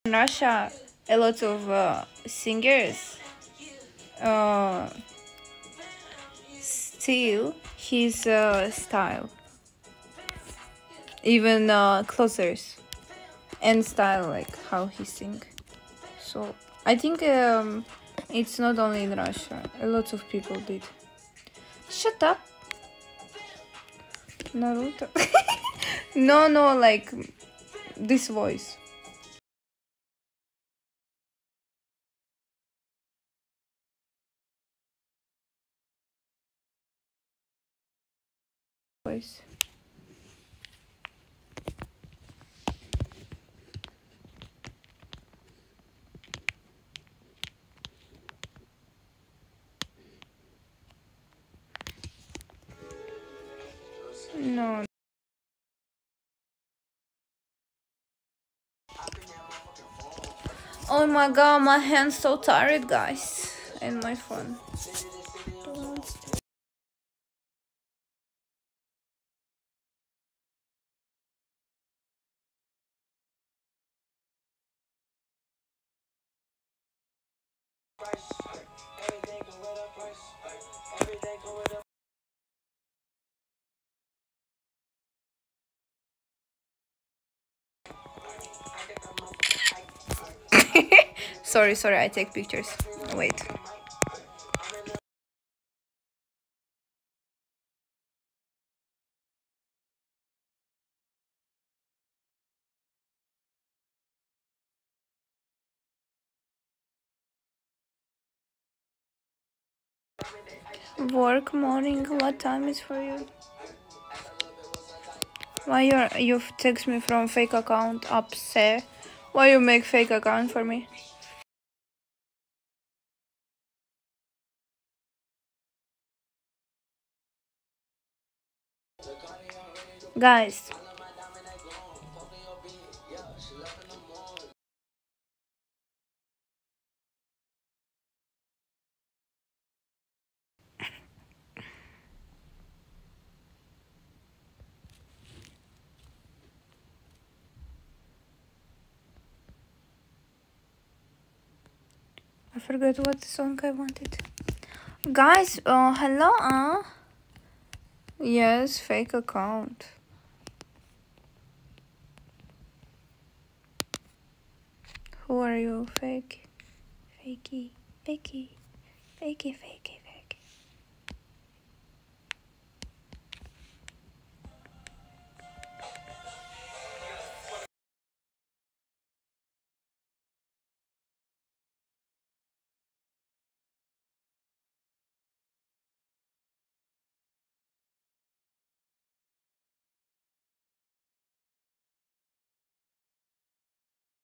In Russia, a lot of singers steal his style, even clothes and style, like how he sing. So I think it's not only in Russia. A lot of people did. Shut up, Naruto. No, like this voice. Voice. No. Oh my god, my hand's so tired, guys. And my phone. Sorry, I take pictures. Wait. Work morning, what time is for you? Why you text me from fake account upset? Why you make fake account for me? Guys. I forgot what song I wanted. Guys, hello, Yes, fake account. Who are you? Fake. Fakey. Fakey. Fakey.